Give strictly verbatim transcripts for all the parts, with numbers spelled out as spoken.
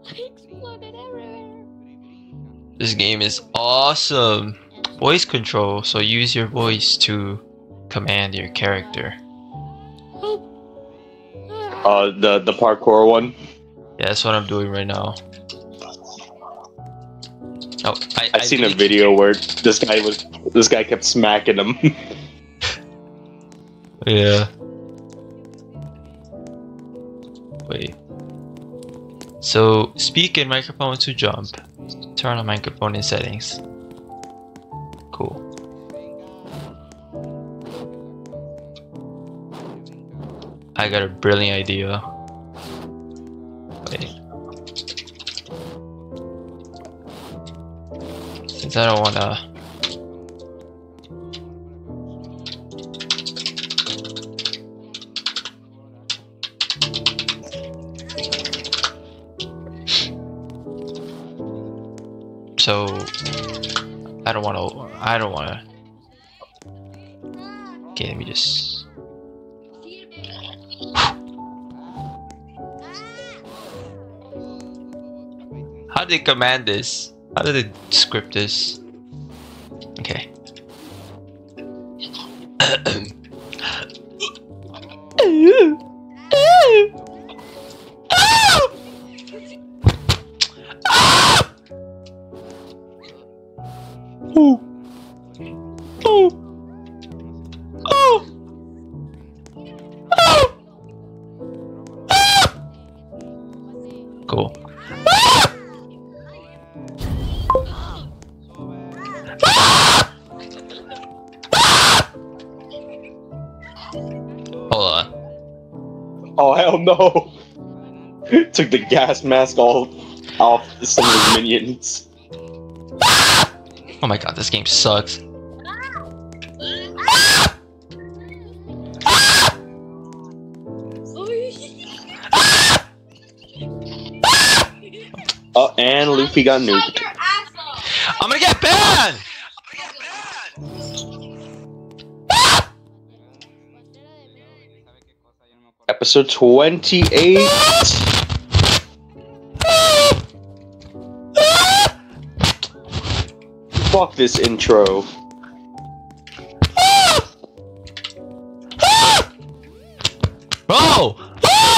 Exploded everywhere. This game is awesome. Voice control, so use your voice to command your character. Uh, the the parkour one. Yeah, that's what I'm doing right now. Oh, I I I seen really a video where this guy was this guy kept smacking him. Yeah. Wait. So speak in microphone to jump. Turn on microphone in settings. Cool. I got a brilliant idea. Wait. Since I don't wanna. So I don't want to. I don't want to. Okay, let me just. How did they command this? How did they script this? Okay. Oh. Oh. Oh. Oh. Cool. Hold on. Oh hell no! Took the gas mask all off some of his minions. Oh my god, this game sucks. Oh, and Luffy got nuked. I'm gonna get banned! Episode twenty-eight. Fuck this intro. Bro!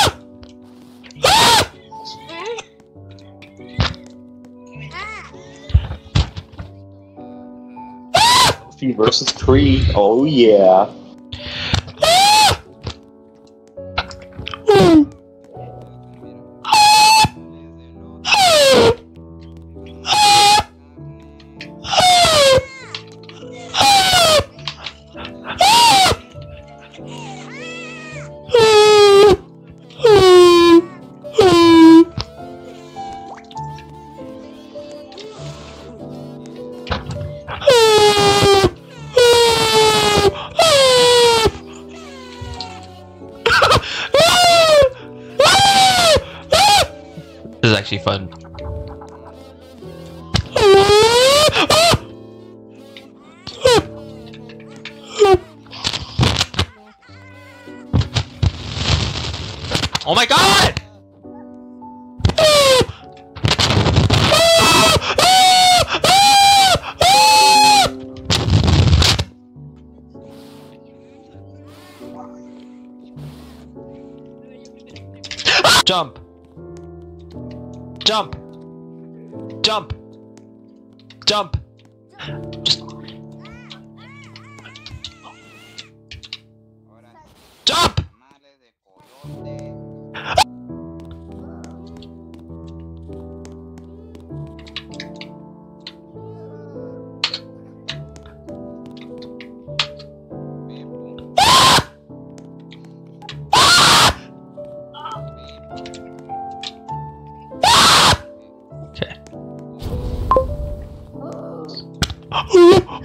Luffy versus Tree. Oh yeah. This is actually fun. Oh my god! Jump! Jump! Jump! Jump! Just... Jump! Okay.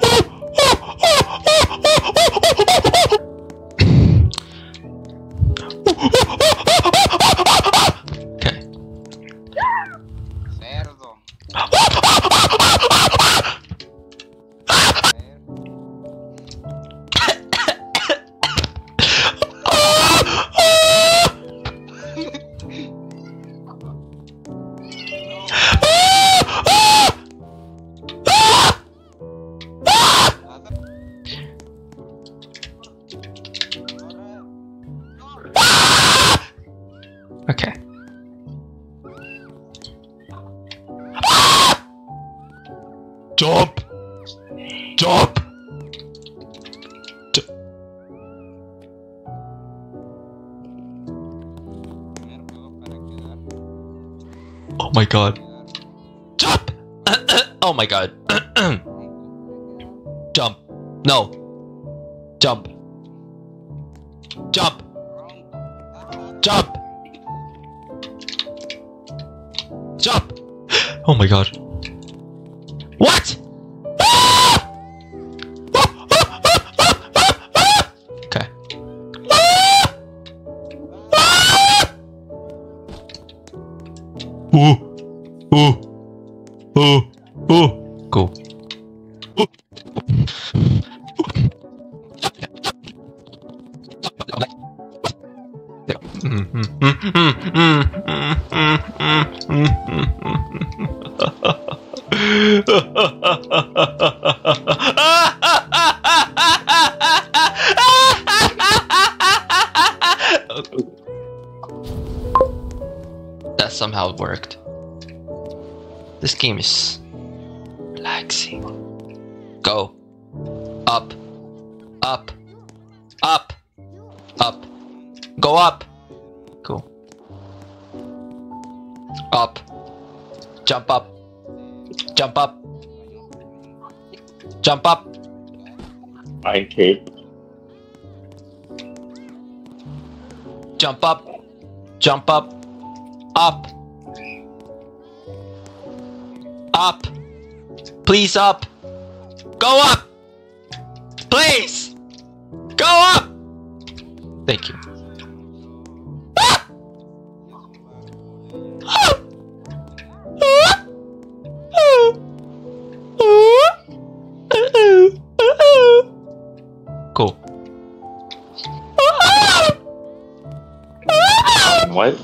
Jump! Jump! Ju- oh my god. Jump! Oh my god. Jump. No. Jump. Jump. Jump. Jump. Oh my god. What? Okay. Ooh. Ooh. Ooh. Ooh. Go. That somehow worked. This game is relaxing. Go. Up. Up. Up. Up. Go up. Cool. Up. Jump up. Jump up. Jump up. Iron Cape. Jump up. Jump up. Up. Up. Please up. Go up. Please. Go up. Thank you. Cool. What?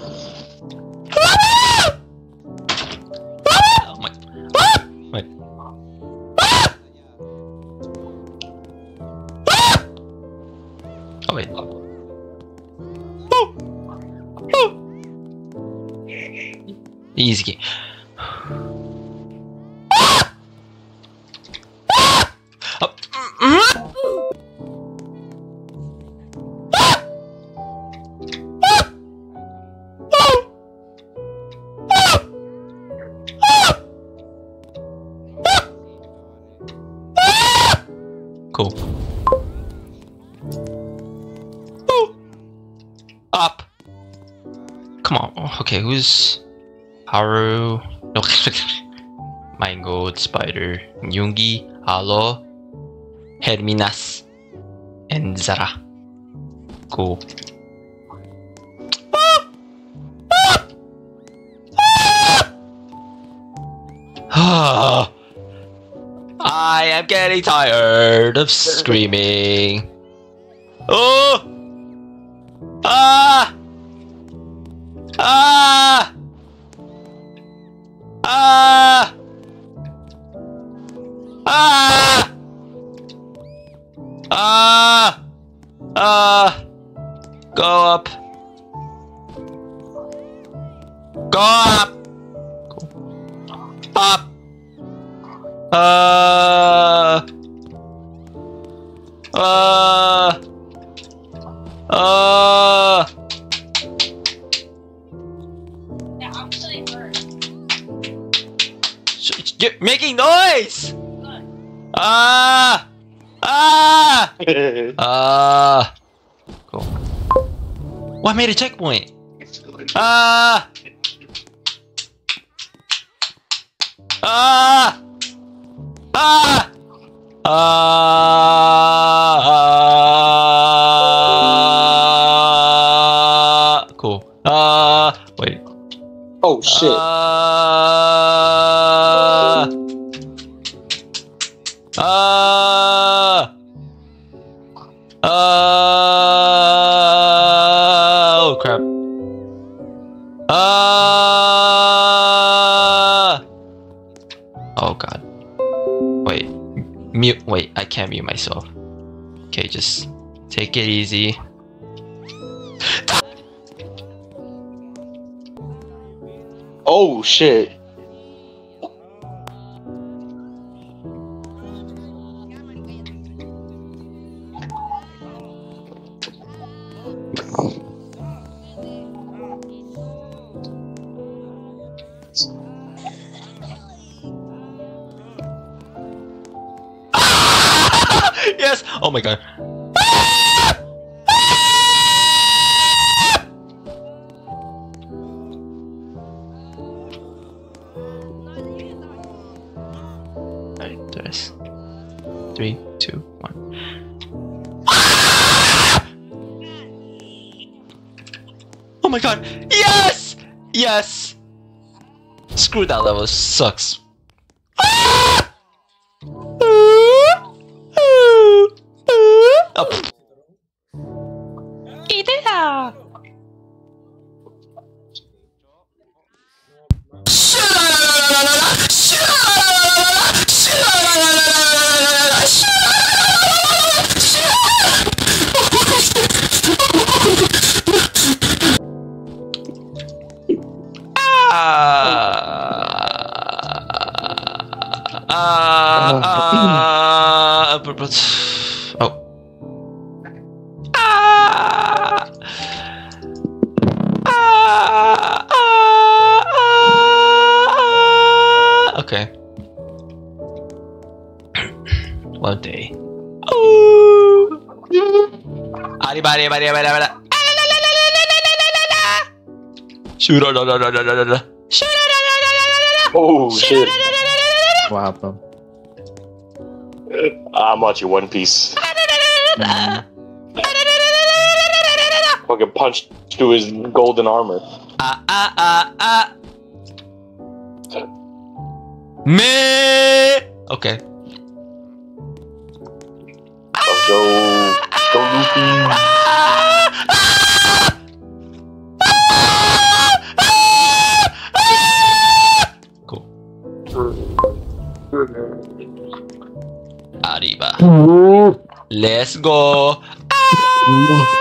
Oh my. Wait. Oh wait. Easy game. Up. Cool. Up. Come on. Okay, who's Haru? No. Mangold, Spider, Yungi, Alo, Herminas, and Zara. Cool. I am getting tired of screaming. Oh! Ah! Ah! Ah! Ah! Ah! Ah! Go up. Go up. Up. Uh. Uh. Uh. You're making noise! Ah! Ah! Ah! Cool. What made a checkpoint? Ah! Ah! Ah! Ah! Cool. Ah! Wait. Oh shit. Ah! Ah! Ah! Oh crap. Ah! Oh god. Wait. Mute. Wait, I can't mute myself. Okay, just take it easy. Oh shit. Yes! Oh my god. Alright, there's three, two, one. Oh my god! Yes! Yes! Screw that level, it sucks. Oh. Idea! Ah, ah, ah, but, but, oh. Ah, ah, ah, ah. Okay. One day. Oh. Arriba, arriba, arriba, arriba, arriba. Shoot, da, da, da, da, da, da, da. Oh shit! What happened? I'm watching One Piece. Mm. Fucking punched through his golden armor. Ah, ah, ah, ah. Me. Okay. Let's go, let's go, Luffy. Cool. Arriba. Let's go. Ah!